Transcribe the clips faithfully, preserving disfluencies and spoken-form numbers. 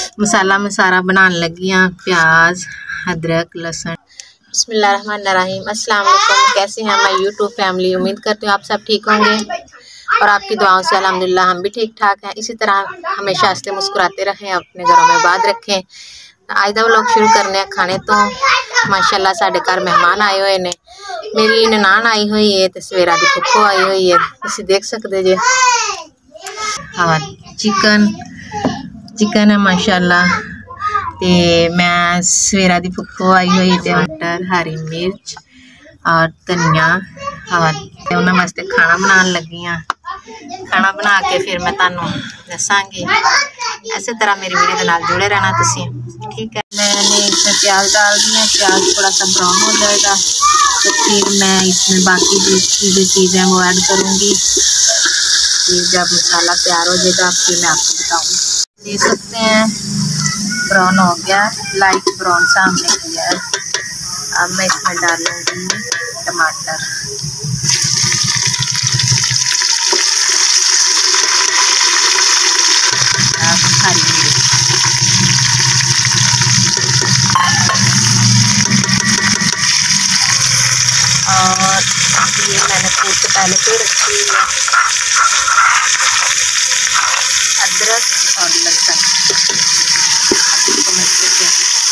मसाला मसारा बनाने लगी हाँ, प्याज अदरक लहसुन। बिस्मिल्लाहिर्रहमानिर्रहीम। अस्सलाम वालेकुम। कैसे हैं मैं यूट्यूब फैमिली, उम्मीद करती हूँ आप सब ठीक होंगे और आपकी दुआओं से अल्हम्दुलिल्लाह हम भी ठीक ठाक हैं। इसी तरह हमेशा हंसते मुस्कुराते रहें, अपने घरों में बात रखें। आज दा व्लॉग शुरू करने खाने तो माशाल्लाह साढ़े घर मेहमान आए हुए ने। मेरी ननान आई हुई है तो सवेरा दी फुफो आई हुई है, तुसी देख सकते जे। हाँ चिकन चिकन है माशाल्लाह। ते मैं सवेरा दी फुफो आई हुई ते मटर हरी मिर्च और धनिया और उन्होंने वास्ते खाना बनाने लगी हाँ। खाना बना के फिर मैं तुहानू दसांगी। इसी तरह मेरी वीडियो के नाल जुड़े रहना तुसी, ठीक है। मैंने इसमें प्याज डाल दिया, प्याज थोड़ा सा ब्राउन हो जाएगा तो फिर मैं इसमें बाकी जो जो चीज़ें वो ऐड करूँगी। फिर जब मसाला तैयार हो जाएगा फिर मैं आपको बताऊँगी। देख सकते हैं ब्राउन हो गया, लाइट ब्राउन सा हमने किया है। अब मैं इसमें डालूँगी टमाटर। हरी मिर्च और ये मैंने कूट के पहले से रखी हुई है अदरक और लहसुन। इसको मैं अच्छे से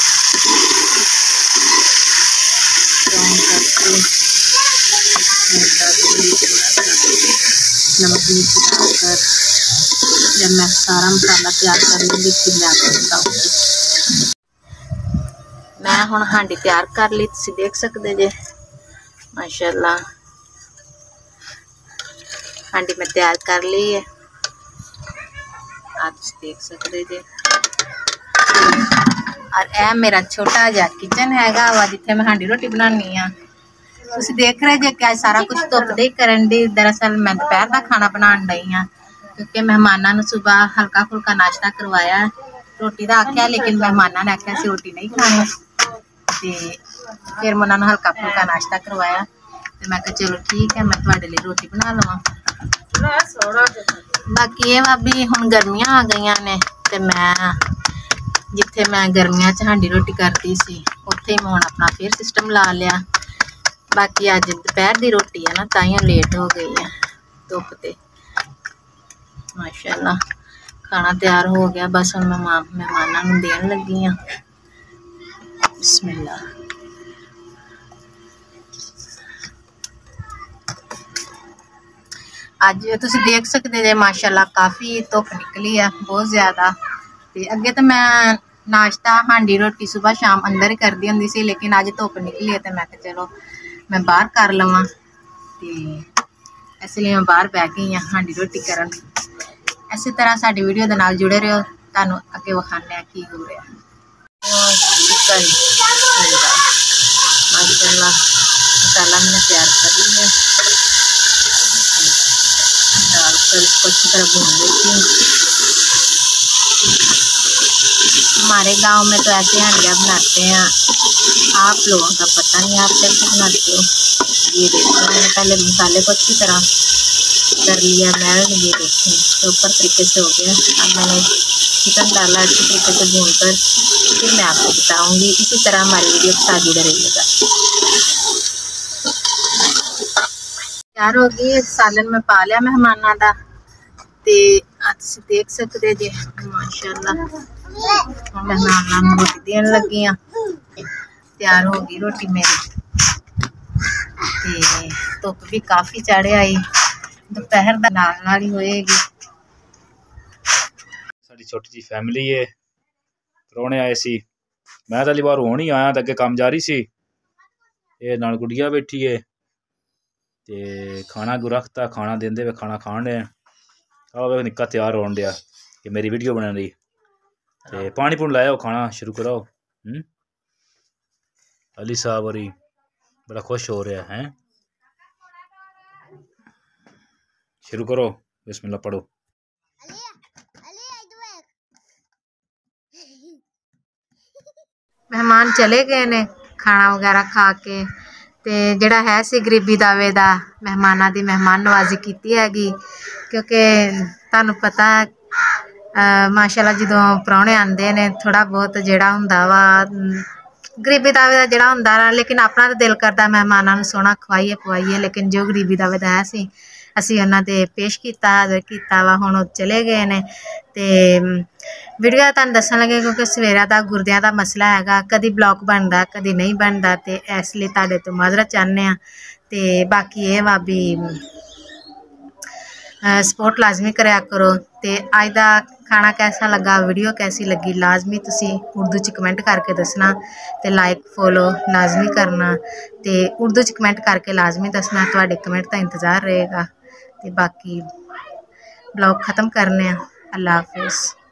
ब्राउन करके नमक मिर्च डालकर जब मैं सारा मसाला तैयार कर लूँगी फिर मैं आपको बताऊँगी। मैं हुण हांडी तैयार कर ली, तुसी देख सकते जे माशाल्लाह। हांडी मैं तैयार कर ली है, आप देख सकते जे। और यह मेरा छोटा जा किचन हैगा वा जिथे मैं हांडी रोटी बनानी हाँ। तुसी देख रहे जे कि आज सारा कुछ धुप दे करन दी। दरअसल मैं दोपहर का खाना बनाने डई हाँ क्योंकि मेहमानों ने सुबह हल्का फुल्का नाश्ता करवाया। रोटी का आख्या लेकिन मेहमानों ने आख्या सी रोटी नहीं खानी तो फिर मैं उन्होंने हल्का फुल्का नाश्ता करवाया। तो मैं कहा चलो ठीक है मैं तुहाडे लिए रोटी बना लवां। बाकी ये भाभी हुण गर्मियां आ गई ने तो मैं जिथे मैं गर्मियां च हांडी रोटी करती सी उत्थे ही मैं हुण अपना फिर सिस्टम ला लिया। बाकी अज दोपहर की रोटी है ना ताइयों लेट हो गई है धुप ते। माशाल्लाह खाना तैयार हो गया, बस हम मैं मेहमानों को देन लगी हाँ। बिस्मिल्लाह। अज तुसी देख सकते जे माशाल्लाह काफ़ी धुप निकली है बहुत ज़्यादा। तो अगे तो मैं नाश्ता हांडी रोटी सुबह शाम अंदर ही करती होंदी सी, लेकिन अज धुप निकली है तो मैं चलो मैं बाहर कर लवां। तो इसलिए मैं बाहर बह गई हाँ हांडी रोटी करन। इसी तरह साडी वीडियो के नाल जुड़े रहो, तुहानू अगे विखाने की हो रहा। माशाल्लाह मसाला मैंने तैयार कर लिया, डालकर इसको अच्छी तरह भून लेती हूँ। हमारे गांव में तो ऐसे हांडियाँ बनाते हैं, आप लोगों का पता नहीं आप कैसे बनाते हो। ये देखो मैंने पहले मसाले को अच्छी तरह कर लिया मैरिनेट। ये देखें प्रॉपर तरीके से हो गया। अब मैंने चिकन डाला अच्छी तरीके से भून कर फिर मैं आपको बताऊंगी। इसी तरह हमारी वीडियो के साथ जुड़े रहिएगा। तैयार हो गई सालन में पा लिया मेहमानों का ते तुसी देख सकते जे माशाल्लाह मेहमानों रोटी देन लगी हाँ। तैयार हो गई रोटी मेरी ते धुप भी काफ़ी चढ़ आई, दोपहर दा नाल नाल ही होएगी। साडी छोटी जी फैमिली है, परौने आए सी। मैं तो बार होनी आया तो अगे काम जारी सी। ये नाल गुड़िया बैठी है ते खाना गु रखता खाना देंदे वे खाना खान रहे। आओ निक्का तैयार होने दिया कि मेरी वीडियो बना रही ते पानी पुन लाया खाना शुरू कराओ। हम्म अली साहब और बड़ा खुश हो रहा है। शुरू करो, बिस्मिल्लाह पढ़ो। मेहमान चले गए ने खाना वगैरह खा के ते जिहड़ा है सी गरीबी दावे दा मेहमानां दी मेहमान नवाजी कीती हैगी क्योंकि तुहानू पता ਮਾਸ਼ਾਅੱਲਾ ਜਦੋਂ ਪ੍ਰਾਹੁਣੇ ਆਉਂਦੇ ਨੇ ਥੋੜ੍ਹਾ ਬਹੁਤ ਜਿਹੜਾ ਹੁੰਦਾ ਵਾ ਗਰੀਬੀ ਦਾਵੇ ਦਾ ਜਿਹੜਾ ਹੁੰਦਾ, ਲੇਕਿਨ ਆਪਣਾ ਤਾਂ ਦਿਲ ਕਰਦਾ ਮਹਿਮਾਨਾਂ ਨੂੰ ਸੋਹਣਾ ਖਵਾਈਏ ਪਵਾਈਏ, ਲੇਕਿਨ ਜੋ ਗਰੀਬੀ ਦਾਵੇ ਦਾ ਹੈ ਸੀ ਅਸੀਂ ਉਹਨਾਂ ਦੇ ਪੇਸ਼ ਕੀਤਾ, ਹਾਜ਼ਰ ਕੀਤਾ ਵਾ। ਹੁਣ ਉਹ ਚਲੇ ਗਏ ਨੇ ਤੇ ਵੀਡੀਓ ਤੁਹਾਨੂੰ ਦੱਸਣ ਲੱਗੇ ਕਿਉਂਕਿ ਸਵੇਰਾ ਦਾ ਗੁਰਦਿਆਂ ਦਾ ਮਸਲਾ ਹੈਗਾ, ਕਦੀ ਬਲੌਗ ਬਣਦਾ ਕਦੀ ਨਹੀਂ ਬਣਦਾ, ਤੇ ਇਸ ਲਈ ਤੁਹਾਡੇ ਤੋਂ ਮਾਜ਼ਰਤ ਚਾਹੁੰਦੇ ਹਾਂ। ਤੇ ਬਾਕੀ ਇਹ ਵਾ ਵੀ ਸਪੋਰਟ ਲਾਜ਼ਮੀ ਕਰਿਆ ਕਰੋ। ਤੇ ਅੱਜ ਦਾ ਖਾਣਾ कैसा लगा, वीडियो कैसी लगी, लाजमी तुसी उर्दू च कमेंट करके दसना, ते लाइक फॉलो लाजमी करना, ते उर्दू च कमेंट करके लाजमी दसना, तुहाडे कमेंट का इंतज़ार रहेगा। ते बाकी ब्लॉग ख़त्म करने, अल्लाह हाफिज़।